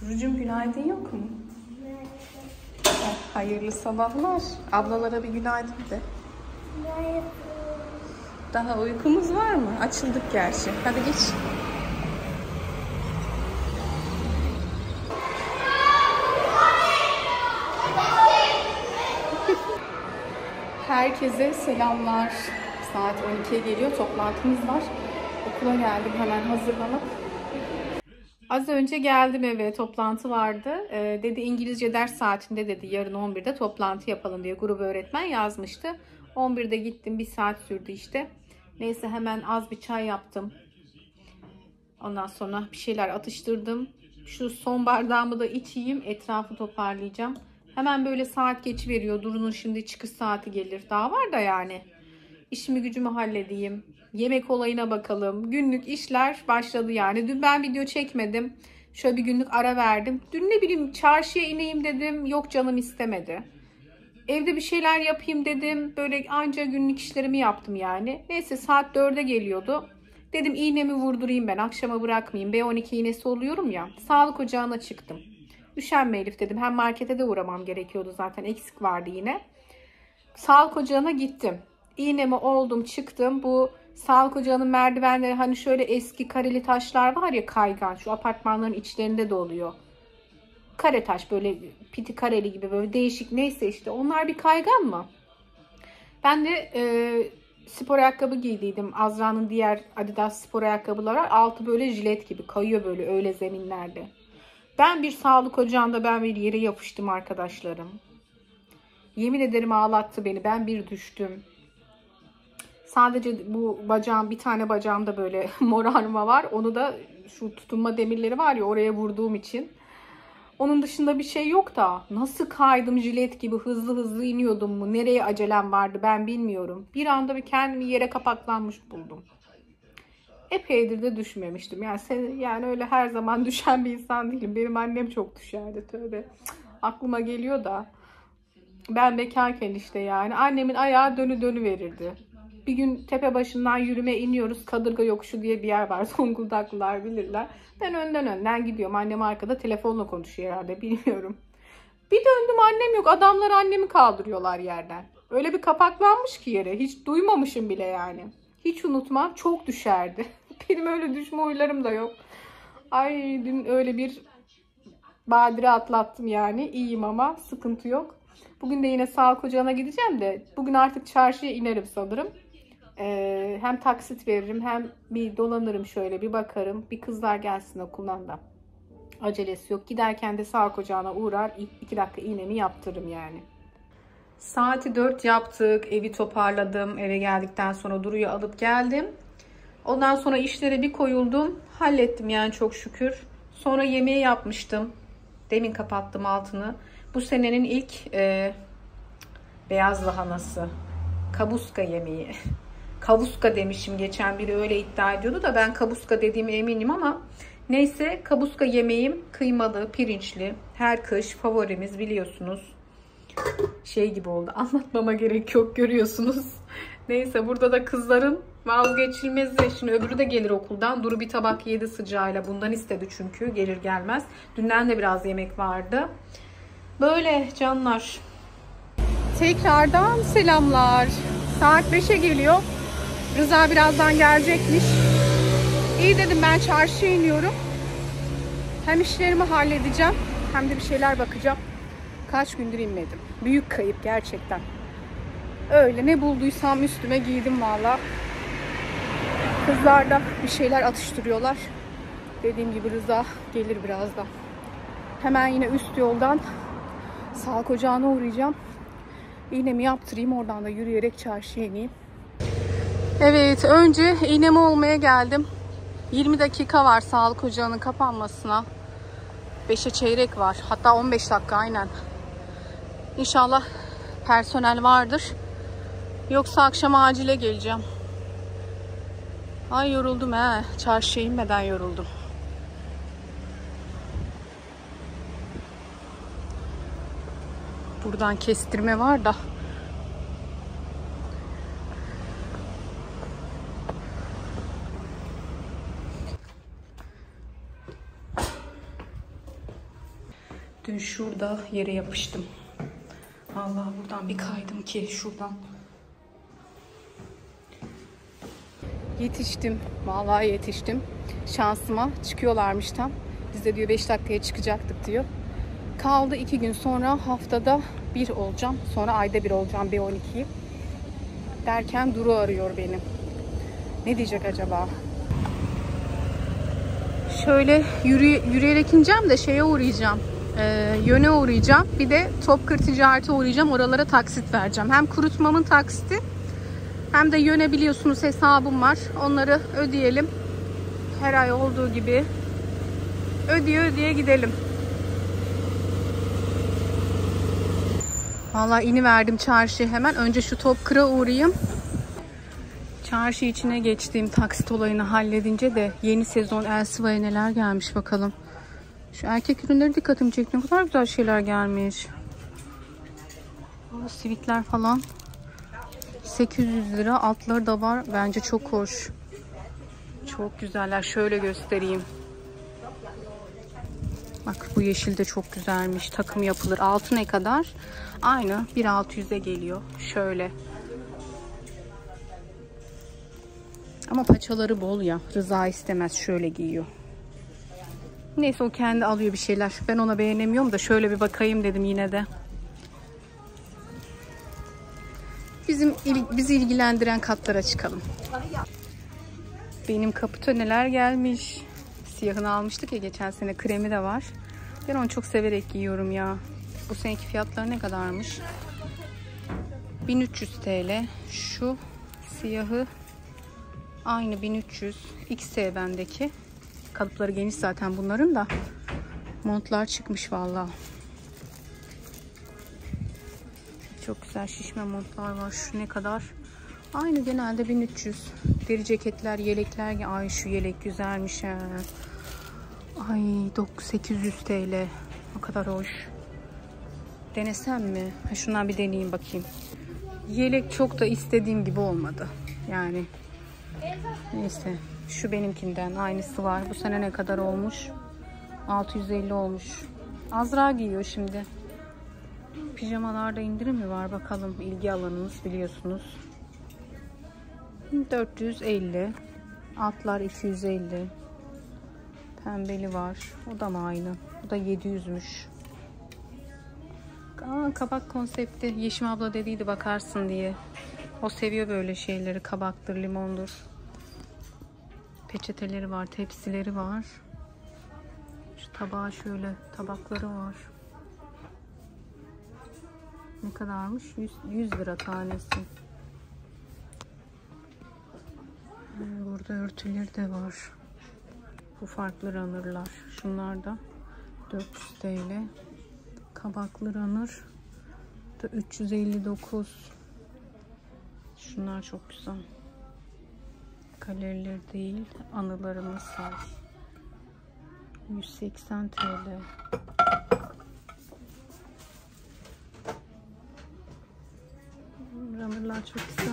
Durucum günaydın yok mu? Hayırlı sabahlar. Ablalara bir günaydın de. Daha uykumuz var mı? Açıldık gerçi. Hadi geç. Herkese selamlar. Saat 12'ye geliyor. Toplantımız var. Okula geldim hemen hazırlanıp. Az önce geldim eve. Toplantı vardı. Dedi İngilizce ders saatinde dedi yarın 11'de toplantı yapalım diye grup öğretmen yazmıştı. 11'de gittim. 1 saat sürdü işte. Neyse hemen az bir çay yaptım. Ondan sonra bir şeyler atıştırdım. Şu son bardağımı da içeyim. Etrafı toparlayacağım. Hemen böyle saat geçiveriyor. Duru'nun şimdi çıkış saati gelir. Daha var da yani. İşimi gücümü halledeyim. Yemek olayına bakalım. Günlük işler başladı yani. Dün ben video çekmedim. Şöyle bir günlük ara verdim. Dün ne bileyim çarşıya ineyim dedim. Yok canım istemedi. Evde bir şeyler yapayım dedim. Böyle anca günlük işlerimi yaptım yani. Neyse saat 4'e geliyordu. Dedim iğnemi vurdurayım ben. Akşama bırakmayayım. B12 iğnesi oluyorum ya. Sağlık ocağına çıktım. Üşenme Elif dedim. Hem markete de uğramam gerekiyordu zaten. Eksik vardı yine. Sağlık ocağına gittim. İğnemi oldum çıktım. Bu sağlık ocağının merdivenleri hani şöyle eski kareli taşlar var ya kaygan. Şu apartmanların içlerinde de oluyor. Kare taş böyle piti kareli gibi böyle değişik neyse işte. Onlar bir kaygan mı? Ben de spor ayakkabı giydiydim. Azra'nın diğer Adidas spor ayakkabıları var. Altı böyle jilet gibi kayıyor böyle öyle zeminlerde. Ben bir sağlık ocağında ben bir yere yapıştım arkadaşlarım. Yemin ederim ağlattı beni. Ben bir düştüm. Sadece bu bacağım bir tane bacağımda böyle morarma var. Onu da şu tutunma demirleri var ya oraya vurduğum için. Onun dışında bir şey yok da nasıl kaydım jilet gibi hızlı hızlı iniyordum mu? Nereye acelem vardı ben bilmiyorum. Bir anda bir kendimi yere kapaklanmış buldum. Epeydir de düşmemiştim. Yani öyle her zaman düşen bir insan değilim. Benim annem çok düşerdi tövbe. Aklıma geliyor da. Ben bekarken işte yani annemin ayağı dönü verirdi. Bir gün tepe başından yürüme iniyoruz. Kadırga Yokuşu diye bir yer var. Zonguldaklılar bilirler. Ben önden gidiyorum. Annem arkada telefonla konuşuyor herhalde bilmiyorum. Bir döndüm annem yok. Adamlar annemi kaldırıyorlar yerden. Öyle bir kapaklanmış ki yere. Hiç duymamışım bile yani. Hiç unutmam. Çok düşerdi. Benim öyle düşme huylarım da yok. Ay dün öyle bir badire atlattım yani. İyiyim ama sıkıntı yok. Bugün de yine sağlık ocağına gideceğim de bugün artık çarşıya inerim sanırım. Hem taksit veririm hem bir dolanırım şöyle bir bakarım. Bir kızlar gelsin okuldan da. Acelesi yok. Giderken de sağlık ocağına uğrar 2 dakika iğnemi yaptırırım yani. Saati 4 yaptık. Evi toparladım. Eve geldikten sonra Duru'yu alıp geldim. Ondan sonra işlere bir koyuldum. Hallettim yani çok şükür. Sonra yemeği yapmıştım. Demin kapattım altını. Bu senenin ilk beyaz lahanası. Kabuska yemeği. Kabuska demişim. Geçen biri öyle iddia ediyordu da ben kabuska dediğime eminim ama neyse kabuska yemeğim kıymalı, pirinçli. Her kış favorimiz biliyorsunuz. Şey gibi oldu. Anlatmama gerek yok görüyorsunuz. Neyse burada da kızların vazgeçilmezi. Şimdi öbürü de gelir okuldan. Duru bir tabak yedi sıcağıyla. Bundan istedi çünkü gelir gelmez. Dünden de biraz yemek vardı. Böyle canlar. Tekrardan selamlar. Saat 5'e geliyor. Rıza birazdan gelecekmiş. İyi dedim ben çarşıya iniyorum. Hem işlerimi halledeceğim hem de bir şeyler bakacağım. Kaç gündür inmedim. Büyük kayıp gerçekten. Öyle ne bulduysam üstüme giydim valla. Kızlar da bir şeyler atıştırıyorlar. Dediğim gibi Rıza gelir birazdan. Hemen yine üst yoldan sağlık ocağına uğrayacağım. İğnemi yaptırayım oradan da yürüyerek çarşıya ineyim. Evet önce iğnemi olmaya geldim. 20 dakika var sağlık ocağının kapanmasına. 5'e çeyrek var. Hatta 15 dakika aynen. İnşallah personel vardır. Yoksa akşam acile geleceğim. Ay yoruldum he. Çarşıya inmeden yoruldum. Buradan kestirme var da. Dün şurada yere yapıştım. Vallahi buradan bir kaydım ki şuradan. Yetiştim. Vallahi yetiştim. Şansıma çıkıyorlarmış tam. Biz de diyor 5 dakikaya çıkacaktık diyor. Kaldı 2 gün sonra haftada 1 olacağım. Sonra ayda 1 olacağım B12'yi. Derken Duru arıyor beni. Ne diyecek acaba? Şöyle yürüyerek ineceğim de şeye uğrayacağım. Yöne uğrayacağım. Bir de Topkır Ticaret'e uğrayacağım. Oralara taksit vereceğim. Hem kurutmamın taksiti hem de yöne biliyorsunuz hesabım var. Onları ödeyelim. Her ay olduğu gibi ödeye gidelim. Vallahi iniverdim çarşıya hemen. Önce şu Topkır'a uğrayayım. Çarşı içine geçtiğim taksit olayını halledince de yeni sezon Elsiva'ya neler gelmiş bakalım. Şu erkek ürünleri dikkatimi çekti. Ne kadar güzel şeyler gelmiş. Sivitler falan 800 lira. Altları da var. Bence çok hoş. Çok güzeller. Şöyle göstereyim. Bak bu yeşil de çok güzelmiş. Takım yapılır. Altı ne kadar? Aynı 1.600'e geliyor. Şöyle. Ama paçaları bol ya. Rıza istemez. Şöyle giyiyor. Neyse o kendi alıyor bir şeyler. Ben ona beğenemiyorum da şöyle bir bakayım dedim yine de. Bizi ilgilendiren katlara çıkalım. Benim kapıta neler gelmiş. Siyahını almıştık ya geçen sene. Kremi de var. Ben onu çok severek giyiyorum ya. Bu seneki fiyatları ne kadarmış? 1300 TL. Şu siyahı aynı 1300. XS bendeki. Kalıpları geniş zaten bunların da. Montlar çıkmış vallahi. Çok güzel şişme montlar var. Şu ne kadar? Aynı genelde 1300. Deri ceketler, yelekler. Ay şu yelek güzelmiş ha. Ay 800 TL. O kadar hoş. Denesem mi? Şundan bir deneyeyim bakayım. Yelek çok da istediğim gibi olmadı. Yani neyse. Şu benimkinden aynısı var. Bu sene ne kadar olmuş? 650 olmuş. Azra giyiyor şimdi. Pijamalarda indirim mi var bakalım. İlgi alanınız biliyorsunuz. 450. Altlar 250. Pembeli var. O da mı aynı? Bu da 700'müş. Kabak konsepti. Yeşim abla dediydi bakarsın diye. O seviyor böyle şeyleri. Kabaktır, limondur. Peçeteleri var, tepsileri var. Şu tabağı şöyle tabakları var. Ne kadarmış? 100 lira tanesi. Burada örtüleri de var. Bu farklı runner'lar. Şunlar da 400 TL. Kabaklı runner da 359. Şunlar çok güzel. Kaloriler değil, anılarımız var. 180 TL. Runner'lar çok güzel.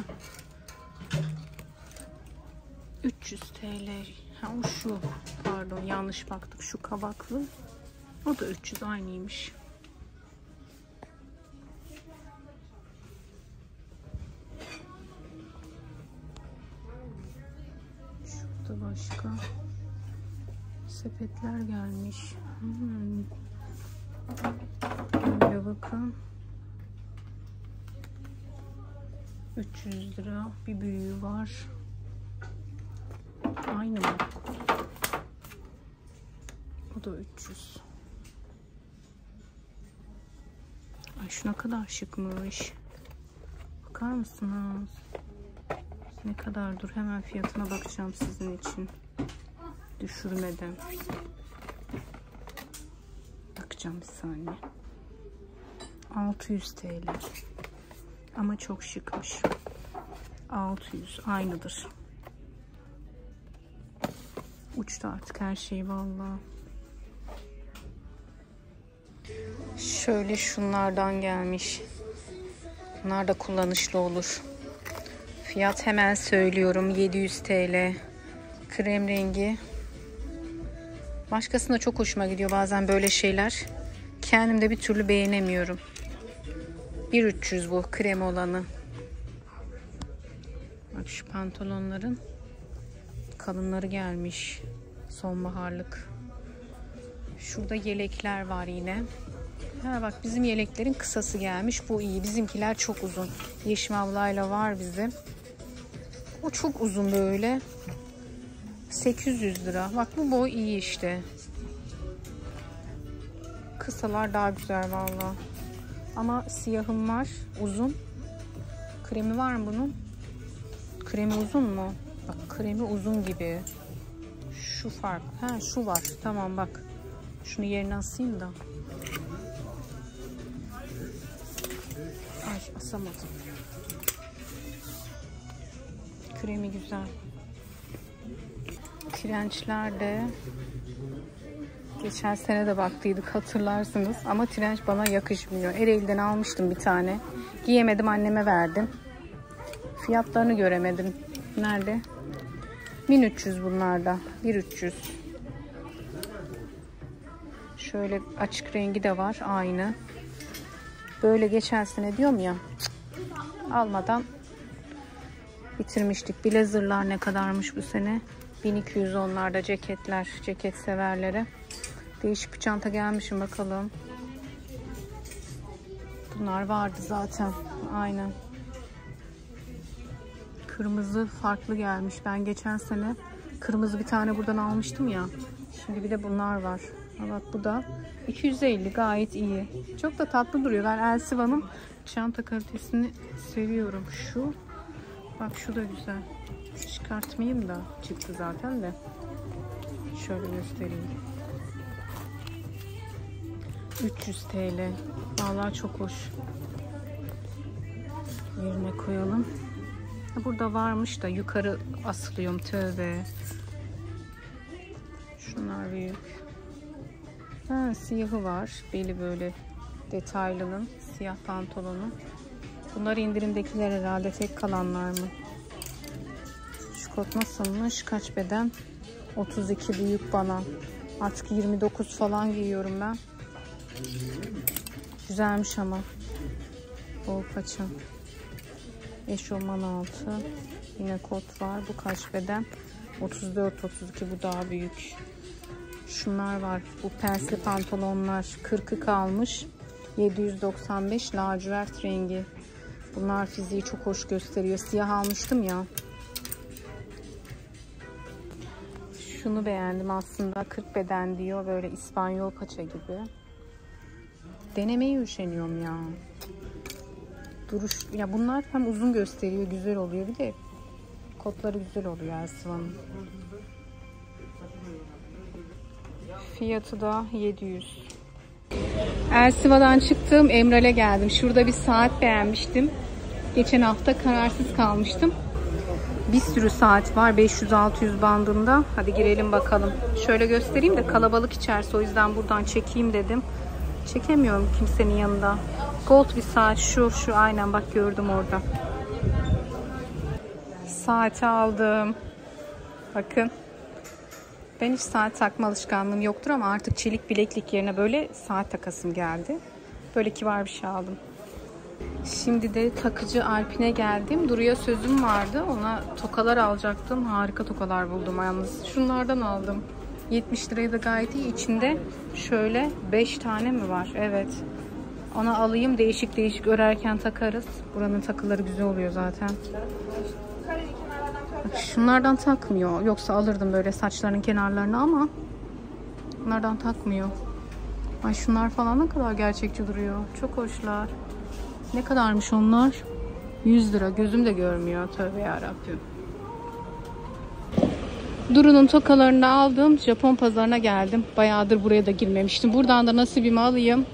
300 TL. Ha o şu. Pardon yanlış baktık. Şu kabaklı. O da 300 aynıymış. Şurada başka sepetler gelmiş. Böyle bakın. 300 lira. Bir büyüğü var. Aynı mı? O da 300. Ay şu ne kadar şıkmış. Bakar mısınız? Ne kadar? Dur hemen fiyatına bakacağım sizin için. Düşürmeden. Bakacağım bir saniye. 600 TL. Ama çok şıkmış. 600 aynıdır. Uçtu artık her şey vallahi. Şöyle şunlardan gelmiş. Bunlar da kullanışlı olur. Fiyat hemen söylüyorum. 700 TL. Krem rengi. Başkasına çok hoşuma gidiyor bazen böyle şeyler. Kendim de bir türlü beğenemiyorum. 1.300 bu krem olanı. Bak şu pantolonların kalınları gelmiş. Sonbaharlık. Şurada yelekler var yine. Ha bak, bizim yeleklerin kısası gelmiş. Bu iyi. Bizimkiler çok uzun. Yeşim ablayla var bizim. O çok uzun böyle. 800 lira. Bak bu boy iyi işte. Kısalar daha güzel vallahi. Ama siyahım var. Uzun. Kremi var mı bunun? Kremi uzun mu? Bak kremi uzun gibi. Şu fark. Ha şu var. Tamam bak. Şunu yerine asayım da. Ay asamadım. Kremi güzel. Trençler de geçen sene de baktıydık, hatırlarsınız. Ama trenç bana yakışmıyor. Ereğli'den almıştım bir tane. Giyemedim, anneme verdim. Fiyatlarını göremedim. Nerede? 1300 bunlarda. 1300. Şöyle açık rengi de var. Aynı. Böyle geçen sene diyorum ya. Almadan bitirmiştik. Blazer'lar ne kadarmış bu sene? 1200 onlarda ceketler. Ceket severlere. Değişik bir çanta gelmişim bakalım. Bunlar vardı zaten. Aynen. Kırmızı farklı gelmiş. Ben geçen sene kırmızı bir tane buradan almıştım ya. Şimdi bir de bunlar var. Bak bu da 250, gayet iyi. Çok da tatlı duruyor. Ben Elsiva'nın çanta kalitesini seviyorum. Şu. Bak şu da güzel. Çıkartmayayım da. Çıktı zaten de. Şöyle göstereyim. 300 TL. Vallahi çok hoş. Yerine koyalım. Burada varmış da yukarı asılıyorum, tövbe. Şunlar büyük. Ha, siyahı var. Beli böyle detaylının. Siyah pantolonu. Bunlar indirimdekiler herhalde, tek kalanlar mı? Şu kot nasılmış? Kaç beden? 32 büyük bana. Artık 29 falan giyiyorum ben. Güzelmiş ama. Bol paça. Eşofman altı. Yine kot var. Bu kaç beden? 34-32, bu daha büyük. Şunlar var. Bu pensli pantolonlar 40'ı kalmış. 795, lacivert rengi. Bunlar fiziği çok hoş gösteriyor. Siyah almıştım ya. Şunu beğendim aslında. 40 beden diyor. Böyle İspanyol paça gibi. Denemeye üşeniyorum ya. Duruş. Ya bunlar hem uzun gösteriyor, güzel oluyor. Bir de kotları güzel oluyor Elsiva'nın. Fiyatı da 700. Elsiva'dan çıktım, Emral'e geldim. Şurada bir saat beğenmiştim. Geçen hafta kararsız kalmıştım. Bir sürü saat var, 500-600 bandında. Hadi girelim bakalım. Şöyle göstereyim de kalabalık içerisi, o yüzden buradan çekeyim dedim. Çekemiyorum kimsenin yanında. Gold bir saat, şu aynen, bak gördüm orada. Saati aldım. Bakın. Ben hiç saat takma alışkanlığım yoktur ama artık çelik bileklik yerine böyle saat takasım geldi. Böyle kibar bir şey aldım. Şimdi de takıcı Alpin'e geldim. Duru'ya sözüm vardı. Ona tokalar alacaktım. Harika tokalar buldum yalnız. Şunlardan aldım. 70 liraya da gayet iyi. İçinde şöyle 5 tane mi var? Evet. Ona alayım. Değişik değişik örerken takarız. Buranın takıları güzel oluyor zaten. Şunlardan takmıyor. Yoksa alırdım böyle saçlarının kenarlarını ama bunlardan takmıyor. Ay şunlar falan ne kadar gerçekçi duruyor. Çok hoşlar. Ne kadarmış onlar? 100 lira. Gözüm de görmüyor. Tövbe yarabbim. Duru'nun tokalarını aldım. Japon pazarına geldim. Bayağıdır buraya da girmemiştim. Buradan da nasibimi alayım.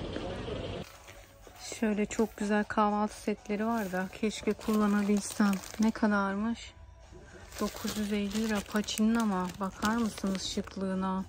Şöyle çok güzel kahvaltı setleri var da keşke kullanabilsem. Ne kadarmış? 950 lira paçinin, ama bakar mısınız şıklığına?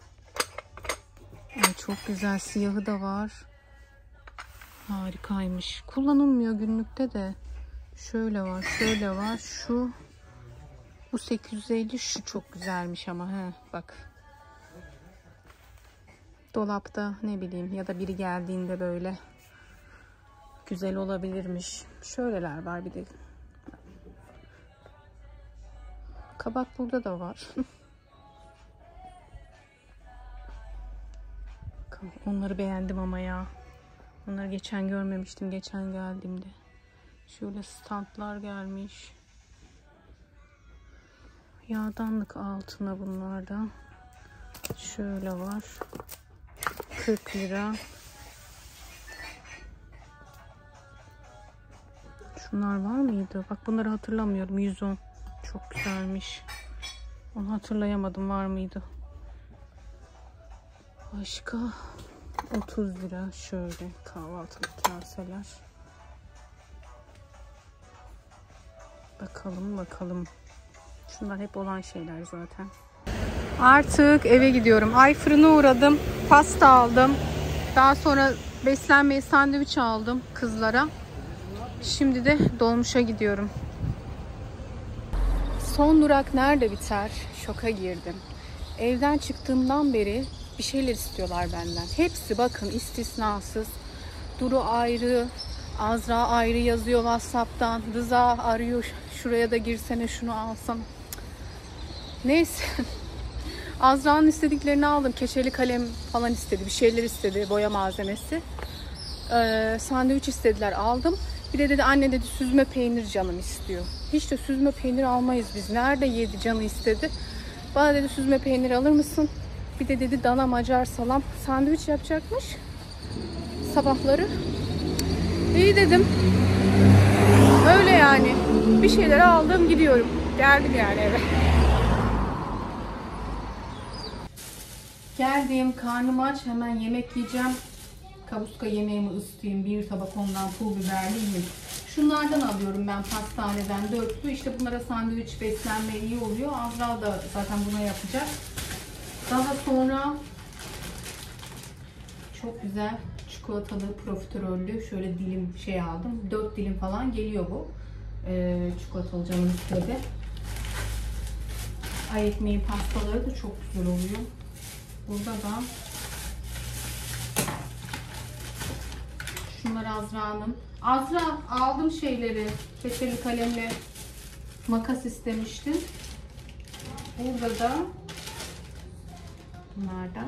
Ay çok güzel, siyahı da var. Harikaymış. Kullanılmıyor günlükte de. Şöyle var, şöyle var. Şu bu 850, şu çok güzelmiş ama he bak. Dolapta ne bileyim ya da biri geldiğinde böyle güzel olabilirmiş. Şöyleler var bir de. Kabak burada da var. Onları beğendim ama ya. Onları geçen görmemiştim geçen geldiğimde. Şöyle standlar gelmiş. Yağdanlık altına bunlardan. Şöyle var. 40 lira. Şunlar var mıydı? Bak bunları hatırlamıyorum. 110. Çok güzelmiş. Onu hatırlayamadım. Var mıydı? Başka 30 lira. Şöyle kahvaltılık kaseler. Bakalım. Şunlar hep olan şeyler zaten. Artık eve gidiyorum. Ay fırına uğradım. Pasta aldım. Daha sonra beslenmeye sandviç aldım kızlara. Şimdi de dolmuşa gidiyorum. Son durak nerede biter? Şoka girdim. Evden çıktığımdan beri bir şeyler istiyorlar benden. Hepsi bakın istisnasız. Duru ayrı, Azra ayrı yazıyor WhatsApp'tan. Rıza arıyor. Şuraya da girsene şunu alsam. Neyse. Azra'nın istediklerini aldım. Keçeli kalem falan istedi. Bir şeyler istedi. Boya malzemesi. Sandviç istediler. Aldım. Bir de dedi anne dedi süzme peynir canım istiyor. Hiç de süzme peynir almayız biz. Nerede yedi canı istedi. Bana dedi süzme peynir alır mısın? Bir de dedi dana macar salam sandviç yapacakmış. Sabahları. İyi dedim. Öyle yani. Bir şeyler aldım gidiyorum. Geldim yani eve. Geldim. Karnım aç. Hemen yemek yiyeceğim. Kavuska yemeğimi ısıtayım. Bir tabak ondan pul biberli yiyeyim. Şunlardan alıyorum ben pastaneden dörtlü. İşte bunlara sandviç beslenme iyi oluyor. Azra da zaten buna yapacak. Daha sonra çok güzel çikolatalı profiterollü şöyle dilim şey aldım. 4 dilim falan geliyor bu. Çikolatalı canım istedi. Ay ekmeğin pastaları da çok güzel oluyor. Burada da şunlar Azra'nın. Azra aldım şeyleri. Keçeli kalemle makas istemiştim. Burada da bunlardan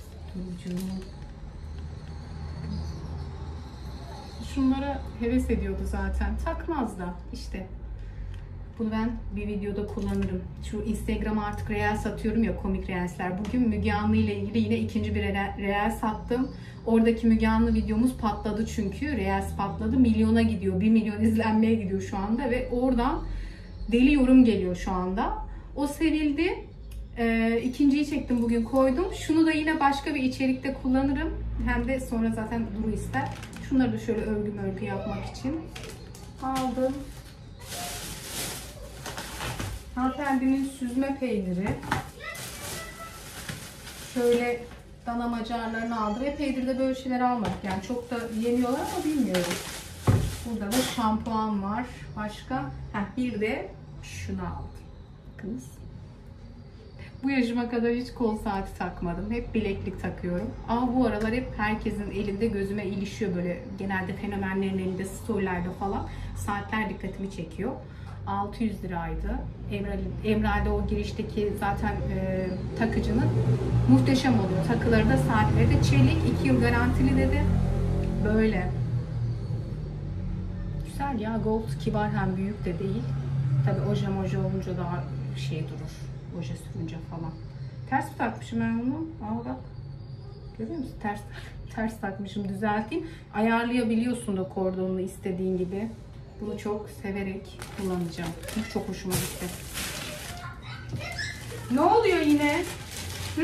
şunlara heves ediyordu zaten. Takmaz da işte. Bunu ben bir videoda kullanırım. Şu Instagram'a artık reels satıyorum ya, komik reelsler. Bugün Müge Anlı ile ilgili yine ikinci bir reels sattım. Oradaki Müge Anlı videomuz patladı çünkü. Reels patladı. Milyona gidiyor. 1 milyon izlenmeye gidiyor şu anda ve oradan deli yorum geliyor şu anda. O sevildi. İkinciyi çektim bugün, koydum. Şunu da yine başka bir içerikte kullanırım. Hem de sonra zaten Duru ister. Şunları da şöyle örgü yapmak için aldım. Hanımefendinin süzme peyniri. Şöyle dana macarlarını aldım. Epeydir böyle şeyler almadık. Yani çok da yemiyorlar ama bilmiyorum. Burada da şampuan var. Başka? Bir de şunu aldım. Bakınız. Bu yaşıma kadar hiç kol saati takmadım. Hep bileklik takıyorum. Ama bu aralar hep herkesin elinde gözüme ilişiyor böyle. Genelde fenomenlerin elinde, storylerde falan. Saatler dikkatimi çekiyor. 600 liraydı. Emral'de o girişteki zaten takıcının muhteşem oluyor. Takıları da saatleri de çelik. 2 yıl garantili dedi. Böyle. Güzel ya. Gold kibar, hem büyük de değil. Tabi oje olunca daha şey durur. Oje sürünce falan. Ters mi takmışım ben onu? Aa bak. Görüyor musun? Ters takmışım. Düzelteyim. Ayarlayabiliyorsun da kordonunu istediğin gibi. Bunu çok severek kullanacağım. Bu çok hoşuma gitti. Ne oluyor yine? Hı?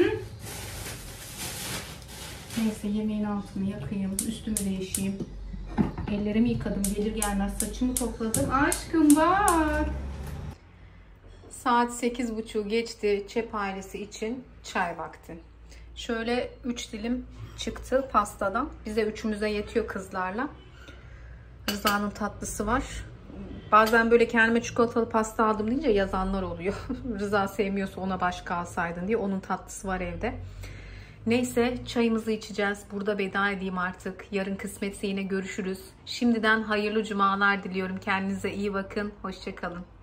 Neyse yemeğin altını yakayım. Üstümü değişeyim. Ellerimi yıkadım. Gelir gelmez saçımı topladım. Aşkım bak. Saat 8:30 geçti. Çep ailesi için çay vakti. Şöyle 3 dilim çıktı pastadan. Bize üçümüze yetiyor kızlarla. Rıza'nın tatlısı var. Bazen böyle kendime çikolatalı pasta aldım deyince yazanlar oluyor. Rıza sevmiyorsa ona başka alsaydın diye. Onun tatlısı var evde. Neyse, çayımızı içeceğiz. Burada veda edeyim artık. Yarın kısmetse yine görüşürüz. Şimdiden hayırlı cumalar diliyorum. Kendinize iyi bakın. Hoşça kalın.